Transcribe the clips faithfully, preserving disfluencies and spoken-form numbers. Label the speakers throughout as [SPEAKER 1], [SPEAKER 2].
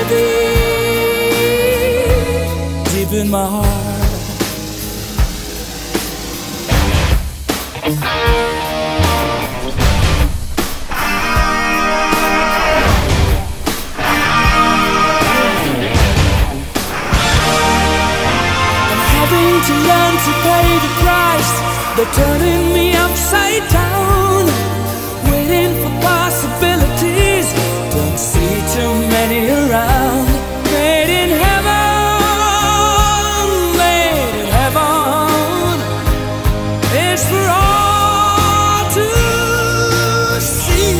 [SPEAKER 1] melody deep in my heart. I'm having to learn to pay the price. They're turning me upside down, waiting for possibilities. Don't see too many around. Made in heaven, made in heaven. It's for all to see.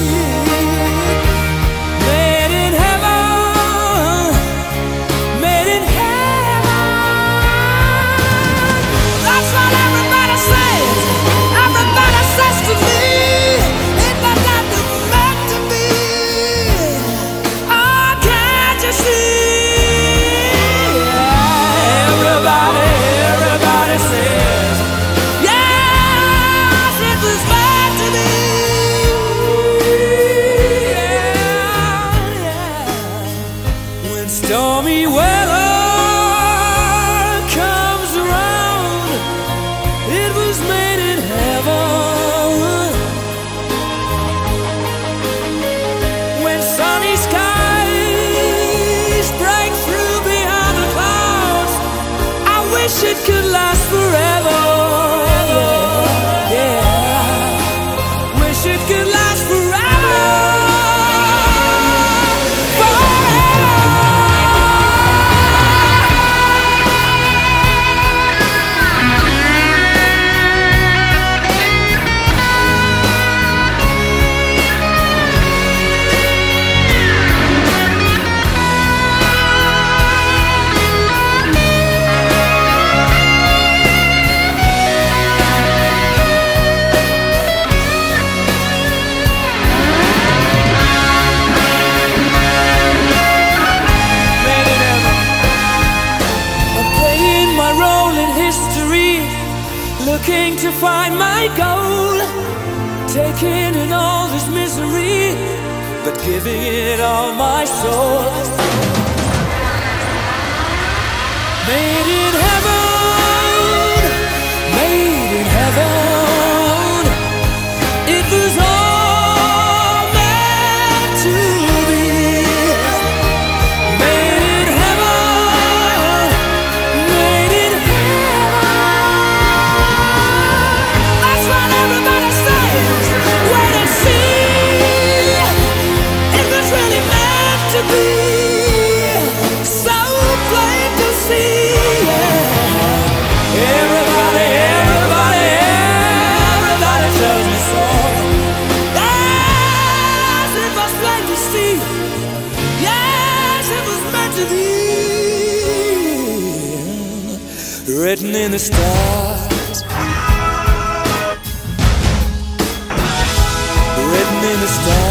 [SPEAKER 1] Made in heaven, made in heaven. That's what everybody says. Everybody says to me. Stormy weather comes around, it was made in heaven. When sunny skies break through behind the clouds, I wish it could last forever. Yeah, wish it could last forever. Looking to find my goal, taking in all this misery, but giving it all my soul. Made in heaven, made in heaven. It was all meant to be. Made in heaven, made in heaven. To be so plain to see, yeah. Everybody, everybody, everybody tells me so. Yes, it was plain to see. Yes, it was meant to be. Written in the stars. Written in the stars.